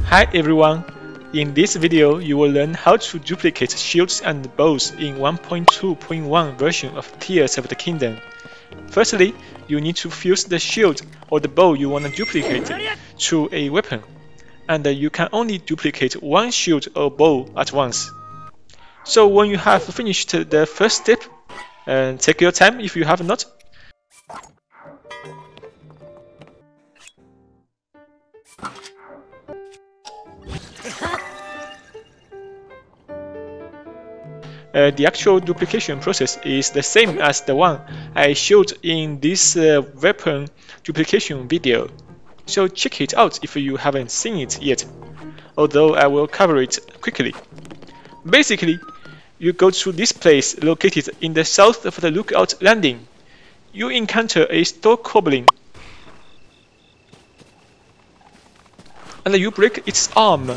Hi everyone! In this video, you will learn how to duplicate shields and bows in 1.2.1 version of Tears of the Kingdom. Firstly, you need to fuse the shield or the bow you want to duplicate to a weapon, and you can only duplicate one shield or bow at once. So when you have finished the first step, take your time if you have not. The actual duplication process is the same as the one I showed in this weapon duplication video, so check it out if you haven't seen it yet, although I will cover it quickly. Basically, you go to this place located in the south of the Lookout Landing. You encounter a Stork Goblin, and you break its arm.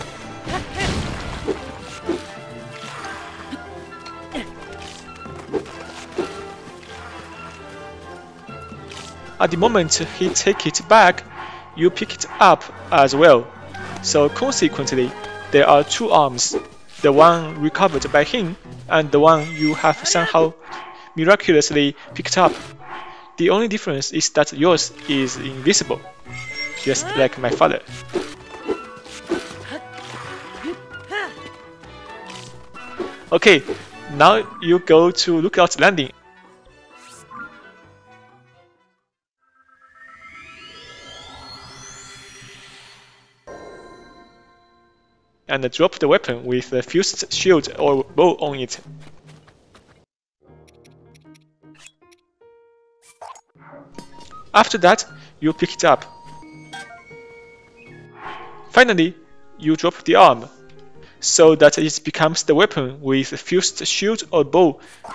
At the moment he takes it back, you pick it up as well. So consequently, there are two arms, the one recovered by him and the one you have somehow miraculously picked up. The only difference is that yours is invisible, just like my father. Okay, now you go to Lookout Landing. And drop the weapon with a fused shield or bow on it. After that, you pick it up. Finally, you drop the arm, so that it becomes the weapon with a fused shield or bow.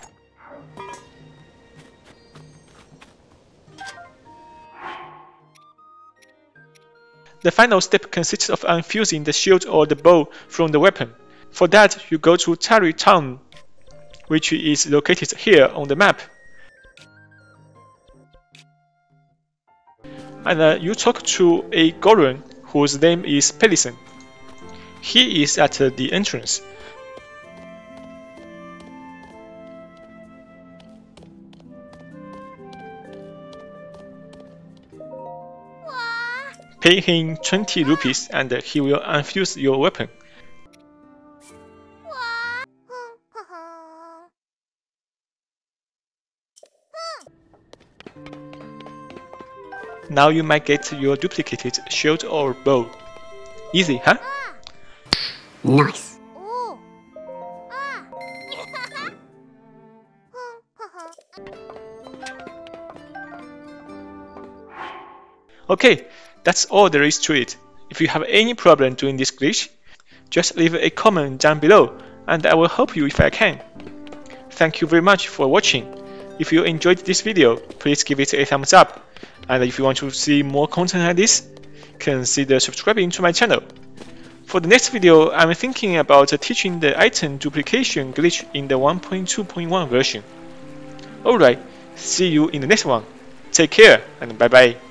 The final step consists of unfusing the shield or the bow from the weapon. For that, you go to Tarrey Town, which is located here on the map. And you talk to a Goron whose name is Pelison. He is at the entrance. Pay him 20 rupees and he will unfuse your weapon. Now you might get your duplicated shield or bow. Easy, huh? Nice. Okay, that's all there is to it. If you have any problem doing this glitch, just leave a comment down below and I will help you if I can. Thank you very much for watching. If you enjoyed this video, please give it a thumbs up. And if you want to see more content like this, consider subscribing to my channel. For the next video, I'm thinking about teaching the item duplication glitch in the 1.2.1 version. Alright, see you in the next one. Take care and bye bye.